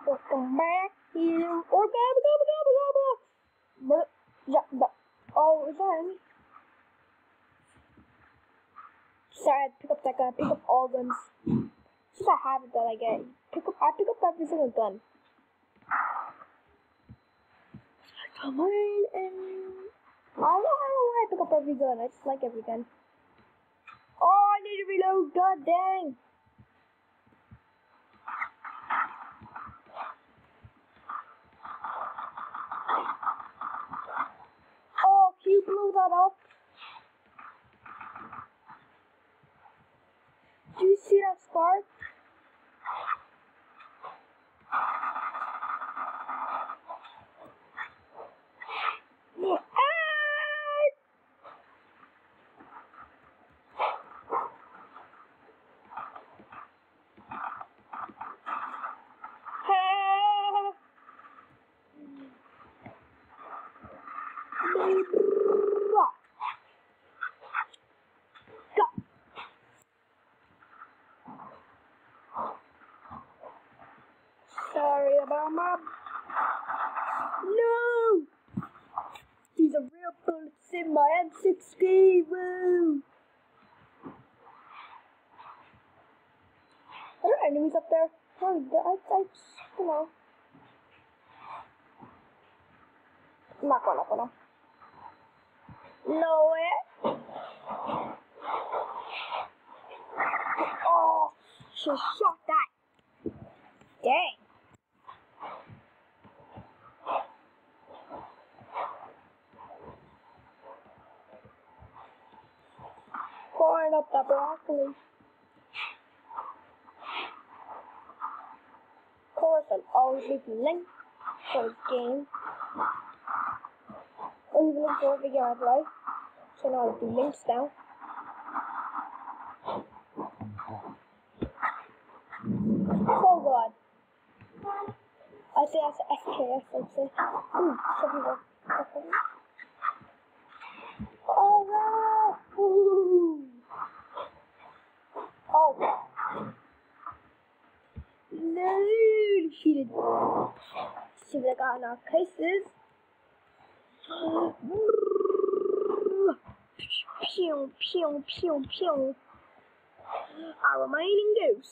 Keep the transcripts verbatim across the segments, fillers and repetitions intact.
Welcome back here. Or gobble, gobble, gobble, gobble. But, yeah, but, oh, is that any? Sorry, I pick up that gun. I pick up all guns. It's just a habit that I get. Pick up, I pick up every single gun. Come on, and I don't know why I pick up every gun. I just like every gun. Oh, I need to reload. God dang. Oh, can you blow that up? Do you see that spark? Sorry about my... No! These are real bullets in my M sixteen, woo! Are there enemies up there? Oh, I, I, you know. I'm not going up on them. No way! Oh, she shot that. Dang. Pouring up that broccoli. Of course, I'll always leave the link for this game. Or even link for a video I'd like. So now I'll do links down. Oh god. I say that's F K S, I'd say. Ooh, some people. Alright! Ooh! Oh god. No, defeated. See what I got in our cases. Pew, pew, pew, pew. Our remaining ghosts.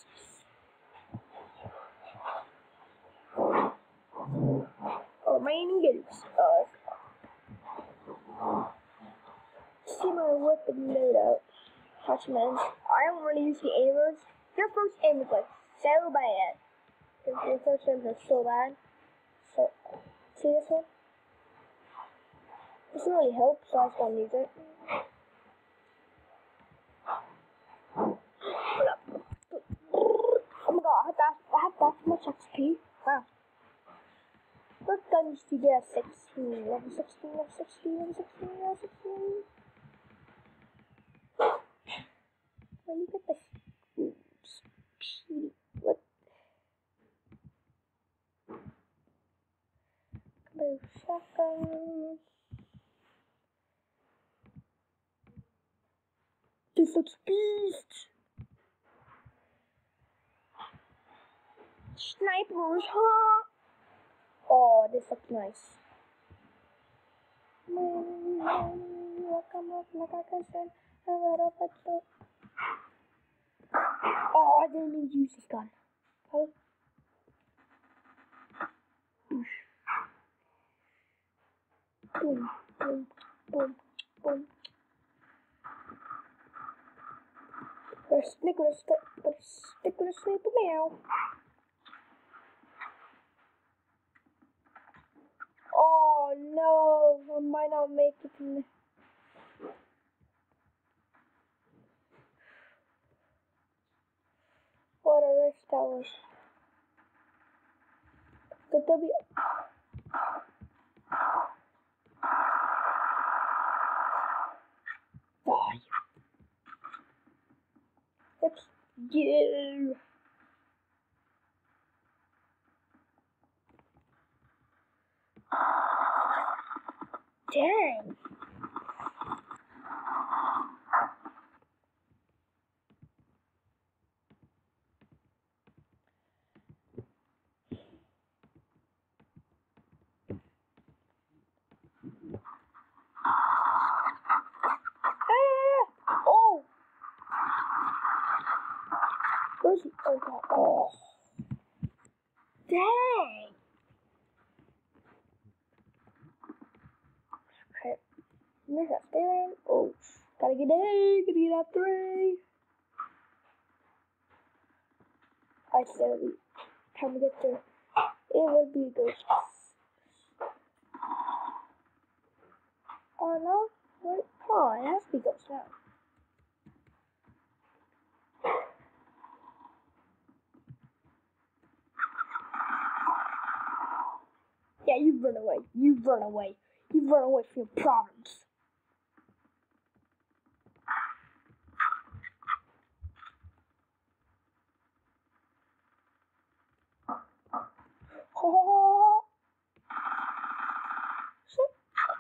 Our remaining ghosts. Uh, see my weapon loadout. Attachments. I don't really use the aimers. Your first aim is like so bad. Your first aims are so bad. So, see this one? This doesn't really help, so I just don't use it. Oh my god, I have that, I have that much X P. Wow. What guns do you get at sixteen? Level sixteen, level sixteen, level sixteen, level sixteen. When you get the speed, what? Blue shotguns. This looks beast. Snipers, huh? Oh, this looks nice. Oh, I didn't mean to use this gun. Oh. Boom, boom, boom, boom. Better stick with a stick, better stick with a sniper now. Oh no, I might not make it in the... What a risk that was. The W... Oh, it's you. Dang. is he? Oh god. Oh. Dang. Okay. There's that staring. Oh. Gotta get in. Gotta get out three. I said time to get there. It would be good. Oh no. Wait. Oh, it has to be ghost now. Yeah, you run away. You run away. You run away from your problems. Oh. Shit.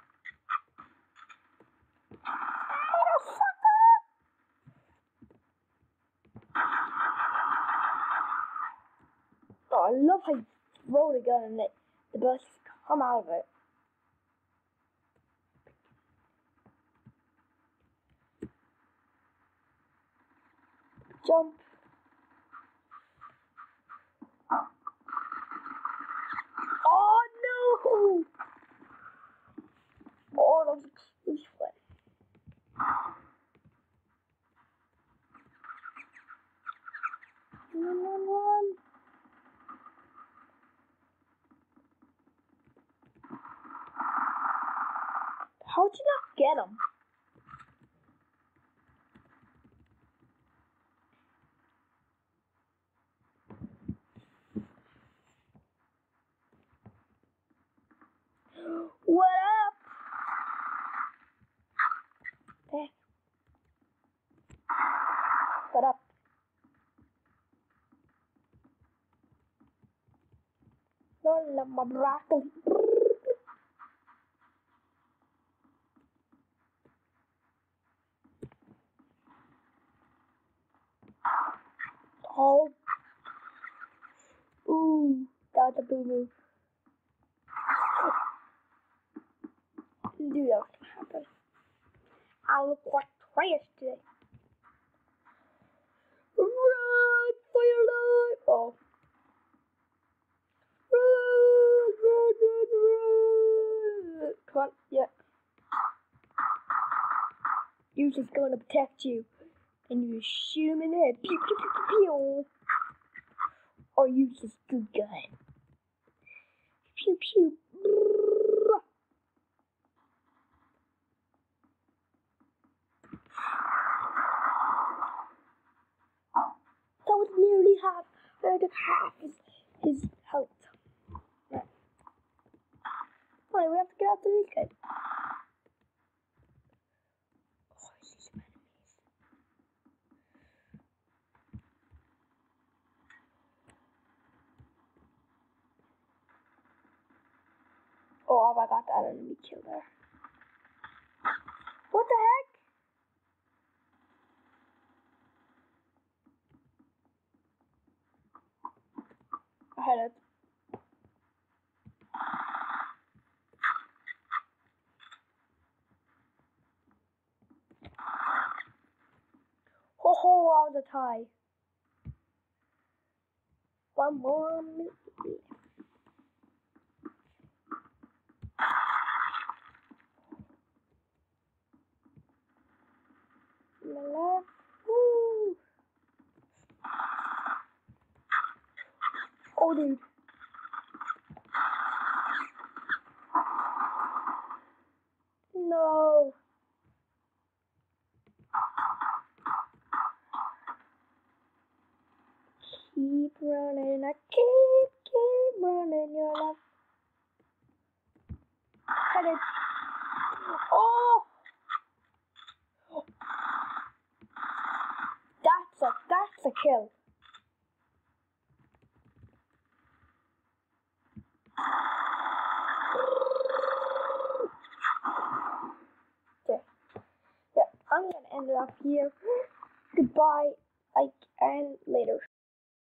Oh, I love how you throw the gun and it, the bullets come out of it. Jump. Oh no! Oh, that was a close one. Run, run, run. How'd you not get him? What up? Hey. What up? No, my broccoli. Oh. Ooh, that was a boo boo. Knew that was gonna happen. I look like trash today. Run for your life! Oh. Run, run, run, run! Come on, yeah. You're just gonna protect you. And you shoot him in the head. Pew, pew, pew, pew, pew. Or use this good gun. Pew, pew. That was nearly half. I took half his, his health. Right. Alright, we have to get out the this guy. Oh, I see some enemies. Oh, I got that enemy kill there. What the heck? I had it. Ho ho, I was a tie. One more minute. My left. Woo! Oh, dude. No. Keep running, I keep, keep running, your love. Headed. Oh! That's a, that's a kill. Okay. Yeah, I'm gonna end it up here. Goodbye, like, and later.